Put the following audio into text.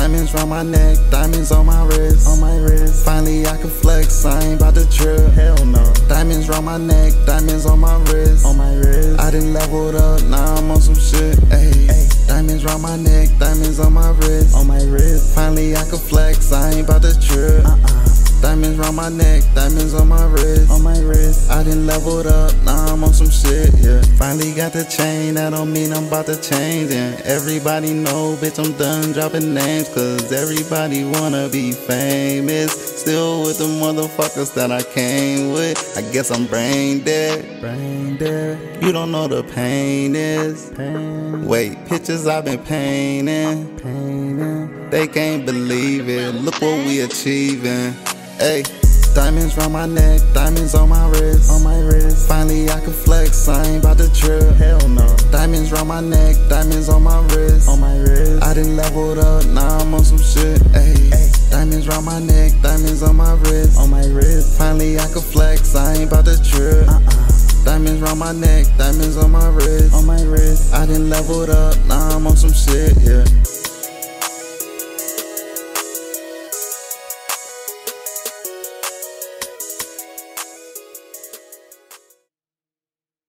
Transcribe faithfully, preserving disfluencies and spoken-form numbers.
Diamonds round my neck, diamonds on my wrist, on my wrist. Finally I can flex, I ain't bout to trip. Hell no. Diamonds round my neck, diamonds on my wrist, on my wrist. I done leveled up, now I'm on some shit. Ayy, diamonds round my neck, diamonds on my wrist, on my wrist. Finally I can flex, I ain't bout to trip. Uh-uh. Diamonds round my neck, diamonds on my wrist, on my wrist. I done leveled up, now I'm on some shit, yeah. Finally got the chain, that don't mean I'm about to change, and everybody know, bitch, I'm done dropping names, cause everybody wanna be famous. Still with the motherfuckers that I came with, I guess I'm brain dead. Brain dead. You don't know the pain is. Pain. Wait, pictures I've been painting. Painting. They can't believe it, look what we achieving. Ay, diamonds round my neck, diamonds on my wrist, on my wrist. Finally I can flex, I ain't bout to trip. Hell no. Diamonds round my neck, diamonds on my wrist, on my wrist. I done leveled up, now I'm on some shit. Ay, diamonds round my neck, diamonds on my wrist, on my wrist. Finally I can flex, I ain't bout to trip. Uh-uh. Diamonds round my neck, diamonds on my wrist, on my wrist. I done leveled up, now I'm on some shit, yeah.